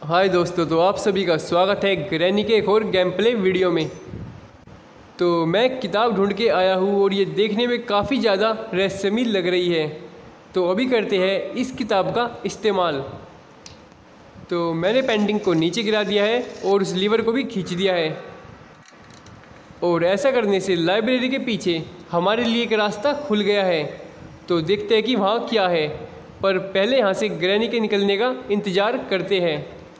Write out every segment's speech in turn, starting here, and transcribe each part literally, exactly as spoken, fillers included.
हाय दोस्तों, तो आप सभी का स्वागत है ग्रैनी के एक और गेम प्ले वीडियो में। तो मैं एक किताब ढूंढ के आया हूँ और ये देखने में काफ़ी ज़्यादा रहस्यमयी लग रही है। तो अभी करते हैं इस किताब का इस्तेमाल। तो मैंने पेंटिंग को नीचे गिरा दिया है और उस लीवर को भी खींच दिया है। और ऐसा करने से लाइब्रेरी के पीछे हमारे लिए एक रास्ता खुल गया है। तो देखते हैं कि वहाँ क्या है, पर पहले यहाँ से ग्रैनी के निकलने का इंतज़ार करते हैं।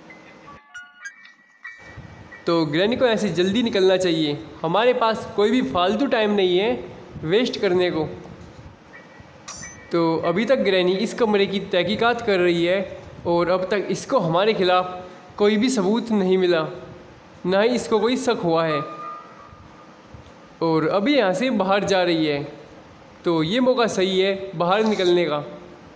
तो ग्रैनी को ऐसे जल्दी निकलना चाहिए, हमारे पास कोई भी फालतू टाइम नहीं है वेस्ट करने को। तो अभी तक ग्रैनी इस कमरे की तहकीकात कर रही है और अब तक इसको हमारे खिलाफ कोई भी सबूत नहीं मिला, ना ही इसको कोई शक हुआ है। और अभी यहाँ से बाहर जा रही है, तो ये मौका सही है बाहर निकलने का।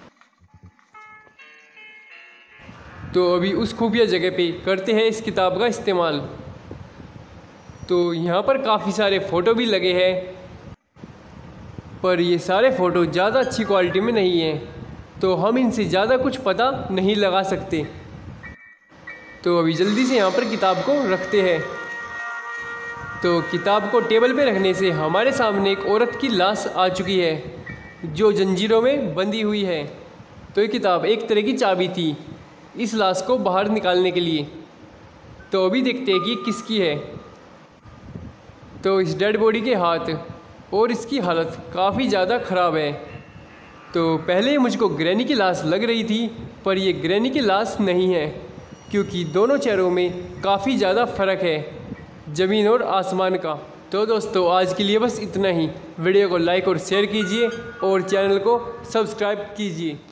तो अभी उस खुफिया जगह पे करते हैं इस किताब का इस्तेमाल। तो यहाँ पर काफ़ी सारे फ़ोटो भी लगे हैं, पर ये सारे फ़ोटो ज़्यादा अच्छी क्वालिटी में नहीं हैं, तो हम इनसे ज़्यादा कुछ पता नहीं लगा सकते। तो अभी जल्दी से यहाँ पर किताब को रखते हैं। तो किताब को टेबल पे रखने से हमारे सामने एक औरत की लाश आ चुकी है, जो जंजीरों में बंधी हुई है। तो ये किताब एक तरह की चाबी थी इस लाश को बाहर निकालने के लिए। तो अभी देखते हैं कि किसकी है। तो इस डेड बॉडी के हाथ और इसकी हालत काफ़ी ज़्यादा ख़राब है। तो पहले मुझको ग्रैनी की लाश लग रही थी, पर ये ग्रैनी की लाश नहीं है, क्योंकि दोनों चेहरों में काफ़ी ज़्यादा फ़र्क है, ज़मीन और आसमान का। तो दोस्तों, आज के लिए बस इतना ही। वीडियो को लाइक और शेयर कीजिए और चैनल को सब्सक्राइब कीजिए।